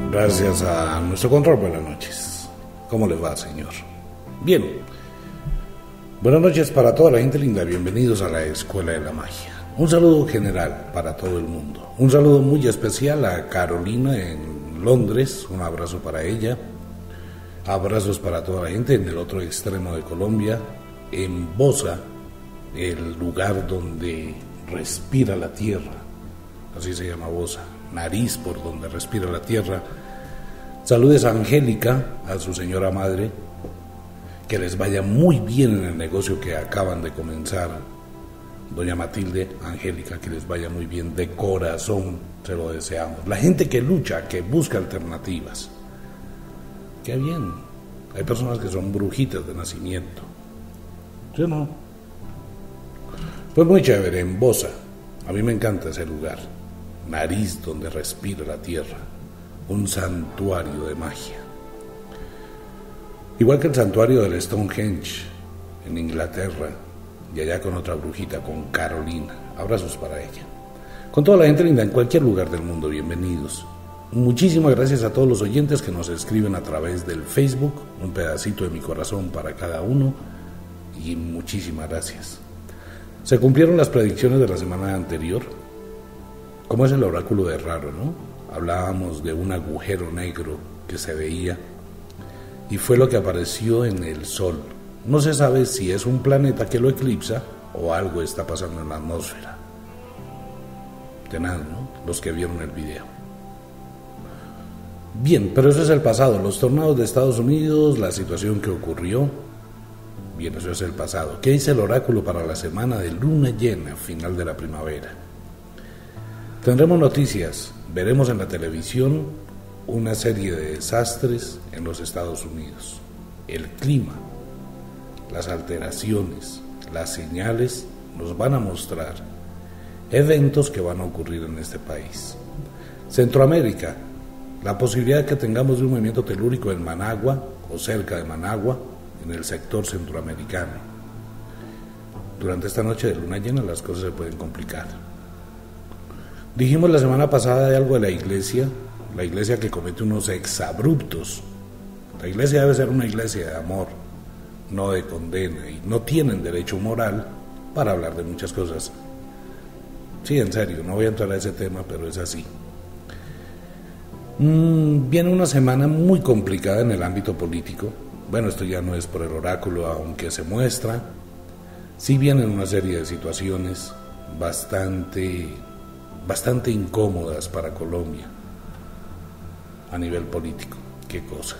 Gracias a nuestro control, buenas noches. ¿Cómo les va, señor? Bien. Buenas noches para toda la gente linda, bienvenidos a la Escuela de la Magia. Un saludo general para todo el mundo. Un saludo muy especial a Carolina en Londres, un abrazo para ella. Abrazos para toda la gente en el otro extremo de Colombia, en Bosa, el lugar donde respira la tierra, así se llama Bosa, nariz por donde respira la tierra. Saludes a Angélica, a su señora madre, que les vaya muy bien en el negocio que acaban de comenzar. Doña Matilde, Angélica, que les vaya muy bien de corazón, se lo deseamos. La gente que lucha, que busca alternativas. Qué bien, hay personas que son brujitas de nacimiento. ¿Sí o no? Pues muy chévere, en Bosa. A mí me encanta ese lugar. Nariz donde respira la tierra. Un santuario de magia. Igual que el santuario del Stonehenge en Inglaterra. Y allá con otra brujita, con Carolina. Abrazos para ella. Con toda la gente linda en cualquier lugar del mundo, bienvenidos. Muchísimas gracias a todos los oyentes que nos escriben a través del Facebook. Un pedacito de mi corazón para cada uno. Y muchísimas gracias. Se cumplieron las predicciones de la semana anterior. Como es el oráculo de Raro, ¿no? Hablábamos de un agujero negro que se veía y fue lo que apareció en el Sol. No se sabe si es un planeta que lo eclipsa o algo está pasando en la atmósfera. De nada, ¿no? Los que vieron el video. Bien, pero eso es el pasado. Los tornados de Estados Unidos, la situación que ocurrió. Bien, eso es el pasado. ¿Qué dice el oráculo para la semana de luna llena, final de la primavera? Tendremos noticias, veremos en la televisión una serie de desastres en los Estados Unidos. El clima, las alteraciones, las señales nos van a mostrar eventos que van a ocurrir en este país. Centroamérica, la posibilidad de que tengamos de un movimiento telúrico en Managua o cerca de Managua, en el sector centroamericano. Durante esta noche de luna llena las cosas se pueden complicar. Dijimos la semana pasada de algo de la iglesia que comete unos exabruptos. La iglesia debe ser una iglesia de amor, no de condena, y no tienen derecho moral para hablar de muchas cosas. Sí, en serio, no voy a entrar a ese tema, pero es así. Viene una semana muy complicada en el ámbito político. Bueno, esto ya no es por el oráculo, aunque se muestra. Sí vienen una serie de situaciones bastante incómodas para Colombia a nivel político. Qué cosa.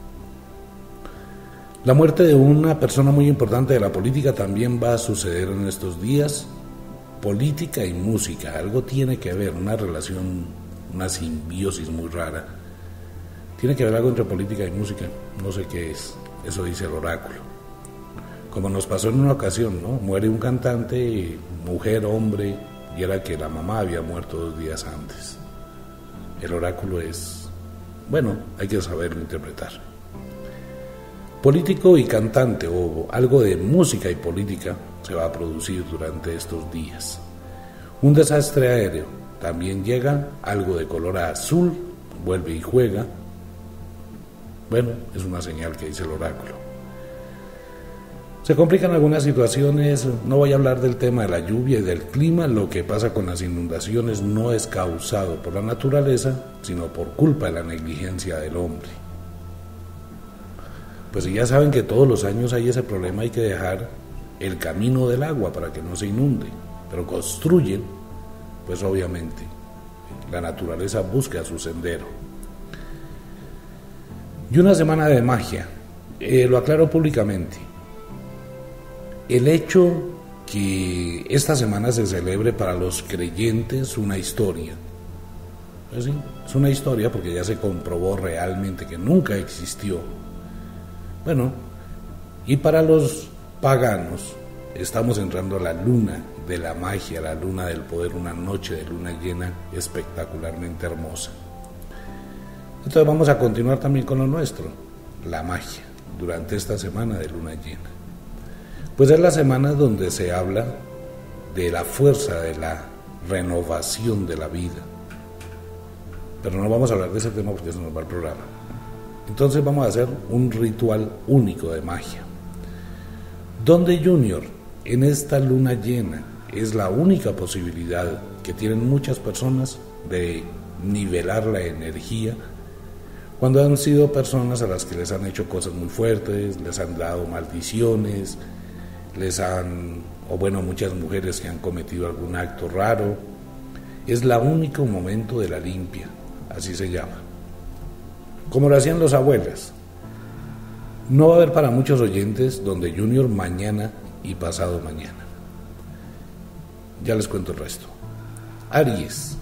La muerte de una persona muy importante de la política también va a suceder en estos días. Política y música, algo tiene que ver, una relación, una simbiosis muy rara. Tiene que ver algo entre política y música, no sé qué es. Eso dice el oráculo. Como nos pasó en una ocasión, ¿no? Muere un cantante, mujer, hombre, y era que la mamá había muerto 2 días antes. El oráculo es, bueno, hay que saberlo interpretar. Político y cantante, o algo de música y política, se va a producir durante estos días. Un desastre aéreo, también llega, algo de color azul, vuelve y juega. Bueno, es una señal que dice el oráculo. Se complican algunas situaciones, no voy a hablar del tema de la lluvia y del clima, lo que pasa con las inundaciones no es causado por la naturaleza, sino por culpa de la negligencia del hombre. Pues si ya saben que todos los años hay ese problema, hay que dejar el camino del agua para que no se inunde, pero construyen, pues obviamente, la naturaleza busca su sendero. Y una semana de magia, lo aclaro públicamente. El hecho que esta semana se celebre para los creyentes una historia. Pues sí, es una historia porque ya se comprobó realmente que nunca existió. Bueno, y para los paganos estamos entrando a la luna de la magia, la luna del poder, una noche de luna llena espectacularmente hermosa. Entonces vamos a continuar también con lo nuestro, la magia, durante esta semana de luna llena. Pues es la semana donde se habla de la fuerza de la renovación de la vida. pero no vamos a hablar de ese tema porque eso nos va al programa. Entonces vamos a hacer un ritual único de magia, donde Junior, en esta luna llena, es la única posibilidad que tienen muchas personas de nivelar la energía cuando han sido personas a las que les han hecho cosas muy fuertes, les han dado maldiciones, muchas mujeres que han cometido algún acto raro. Es el único momento de la limpia, así se llama. Como lo hacían los abuelas. No va a haber para muchos oyentes donde Junior mañana y pasado mañana. Ya les cuento el resto. Aries.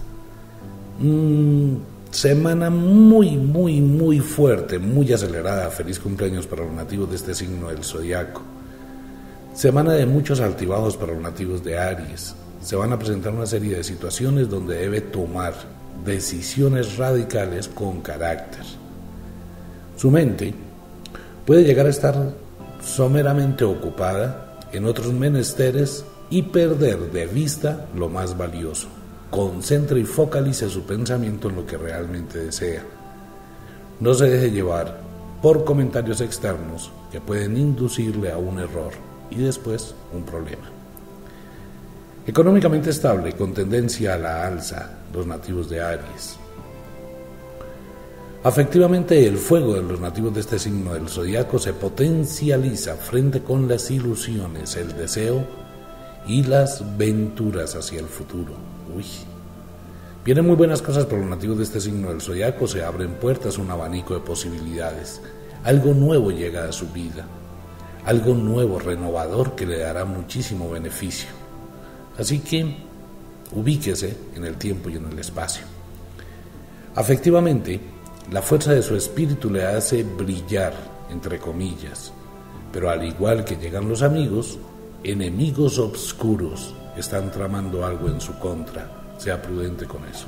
Semana muy fuerte, muy acelerada. Feliz cumpleaños para los nativos de este signo del zodiaco. Semana de muchos altibajos para los nativos de Aries. Se van a presentar una serie de situaciones donde debe tomar decisiones radicales con carácter. Su mente puede llegar a estar someramente ocupada en otros menesteres y perder de vista lo más valioso. Concentre y focalice su pensamiento en lo que realmente desea. No se deje llevar por comentarios externos que pueden inducirle a un error y después un problema. Económicamente estable, con tendencia a la alza, los nativos de Aries. Afectivamente, el fuego de los nativos de este signo del zodiaco se potencializa frente con las ilusiones, el deseo y las venturas hacia el futuro. Vienen muy buenas cosas para los nativos de este signo del zodiaco, se abren puertas, un abanico de posibilidades. Algo nuevo llega a su vida, algo nuevo, renovador, que le dará muchísimo beneficio. Así que ubíquese en el tiempo y en el espacio. Afectivamente, la fuerza de su espíritu le hace brillar, entre comillas, pero al igual que llegan los amigos, enemigos obscuros están tramando algo en su contra. Sea prudente con eso.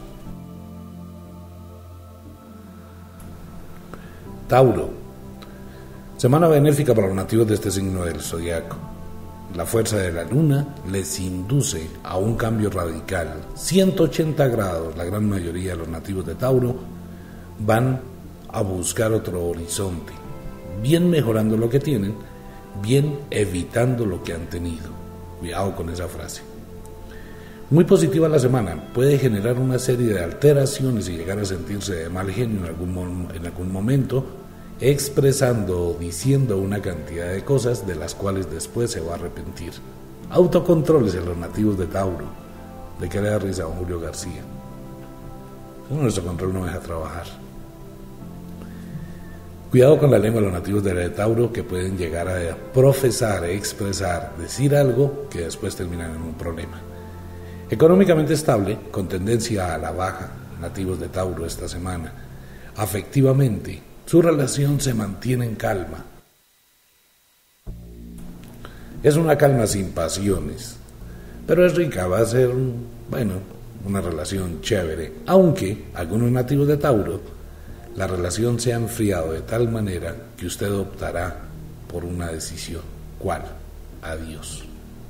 Tauro. Semana benéfica para los nativos de este signo del zodiaco. La fuerza de la luna les induce a un cambio radical, 180 grados. La gran mayoría de los nativos de Tauro van a buscar otro horizonte, bien mejorando lo que tienen, bien evitando lo que han tenido. Cuidado con esa frase. Muy positiva la semana, puede generar una serie de alteraciones y llegar a sentirse de mal genio en algún momento, expresando o diciendo una cantidad de cosas de las cuales después se va a arrepentir. Autocontroles en los nativos de Tauro. ¿De qué le da risa a don Julio García? Nuestro control no deja trabajar. Cuidado con la lengua de los nativos de Tauro, que pueden llegar a profesar, expresar, decir algo que después terminan en un problema. Económicamente estable, con tendencia a la baja, nativos de Tauro esta semana. Afectivamente, su relación se mantiene en calma. Es una calma sin pasiones, pero es rica, va a ser, una relación chévere, aunque algunos nativos de Tauro, la relación se ha enfriado de tal manera que usted optará por una decisión. ¿Cuál? Adiós.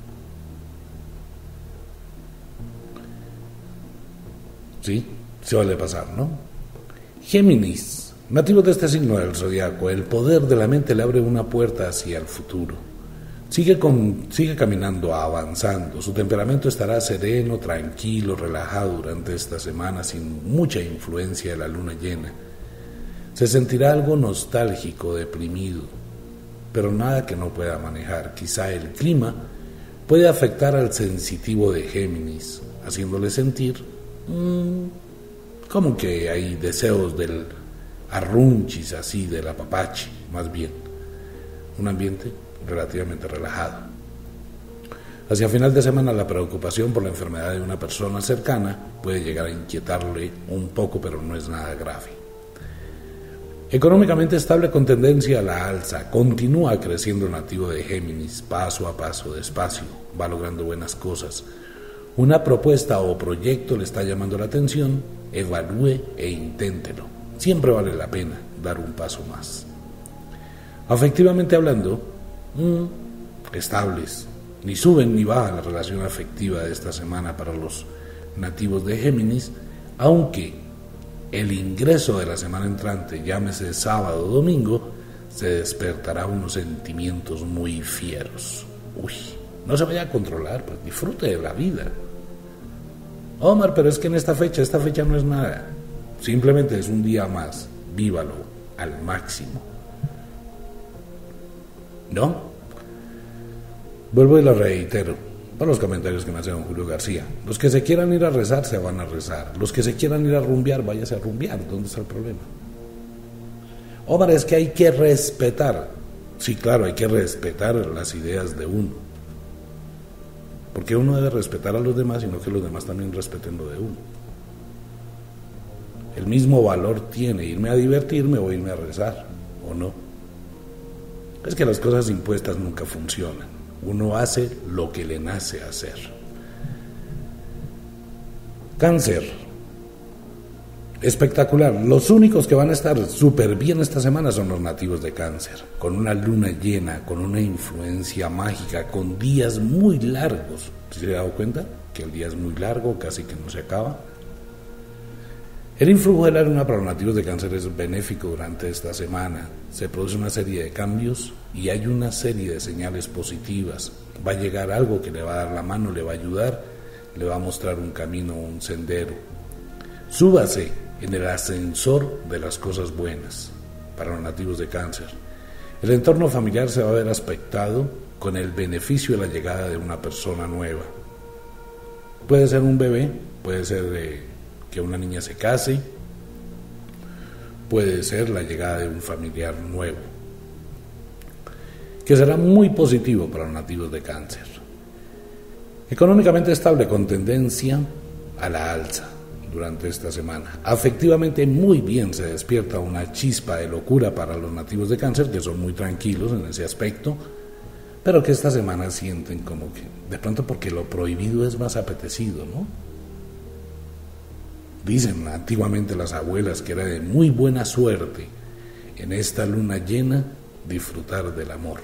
Sí, suele pasar, ¿no? Géminis, nativos de este signo del zodiaco, el poder de la mente le abre una puerta hacia el futuro. Sigue caminando, avanzando. Su temperamento estará sereno, tranquilo, relajado durante esta semana, sin mucha influencia de la luna llena. Se sentirá algo nostálgico, deprimido, pero nada que no pueda manejar. Quizá el clima puede afectar al sensitivo de Géminis, haciéndole sentir como que hay deseos del arrunchis, así, del apapache, más bien. Un ambiente relativamente relajado. Hacia final de semana, la preocupación por la enfermedad de una persona cercana puede llegar a inquietarle un poco, pero no es nada grave. Económicamente estable, con tendencia a la alza, continúa creciendo el nativo de Géminis, paso a paso, despacio, va logrando buenas cosas. Una propuesta o proyecto le está llamando la atención, evalúe e inténtelo. Siempre vale la pena dar un paso más. Afectivamente hablando, estables, ni suben ni bajan la relación afectiva de esta semana para los nativos de Géminis, aunque el ingreso de la semana entrante, llámese sábado o domingo, se despertará unos sentimientos muy fieros. Uy, no se vaya a controlar, pues disfrute de la vida. Omar, pero es que en esta fecha no es nada. Simplemente es un día más, vívalo al máximo. ¿No? Vuelvo y lo reitero, por los comentarios que me hace don Julio García. Los que se quieran ir a rezar, se van a rezar. Los que se quieran ir a rumbear, váyase a rumbear. ¿Dónde está el problema? Omar, es que hay que respetar. Sí, claro, hay que respetar las ideas de uno. Porque uno debe respetar a los demás, sino que los demás también respeten lo de uno. El mismo valor tiene irme a divertirme o irme a rezar, ¿o no? Es que las cosas impuestas nunca funcionan. Uno hace lo que le nace hacer. Cáncer. Espectacular. Los únicos que van a estar súper bien esta semana son los nativos de Cáncer, con una luna llena, con una influencia mágica, con días muy largos. ¿Se ha dado cuenta? Que el día es muy largo, casi que no se acaba. El influjo de la luna para los nativos de Cáncer es benéfico durante esta semana. Se produce una serie de cambios y hay una serie de señales positivas. Va a llegar algo que le va a dar la mano, le va a ayudar, le va a mostrar un camino, un sendero. Súbase en el ascensor de las cosas buenas para los nativos de Cáncer. El entorno familiar se va a ver aspectado con el beneficio de la llegada de una persona nueva. Puede ser un bebé, puede ser que una niña se case, puede ser la llegada de un familiar nuevo, que será muy positivo para los nativos de Cáncer. Económicamente estable, con tendencia a la alza durante esta semana. Afectivamente muy bien, se despierta una chispa de locura para los nativos de Cáncer, que son muy tranquilos en ese aspecto, pero que esta semana sienten como que, de pronto porque lo prohibido es más apetecido, ¿no? Dicen antiguamente las abuelas que era de muy buena suerte en esta luna llena disfrutar del amor.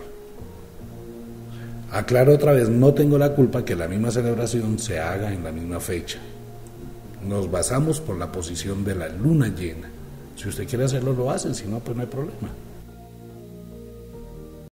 Aclaro otra vez, no tengo la culpa que la misma celebración se haga en la misma fecha. Nos basamos por la posición de la luna llena. Si usted quiere hacerlo, lo hace, si no, pues no hay problema.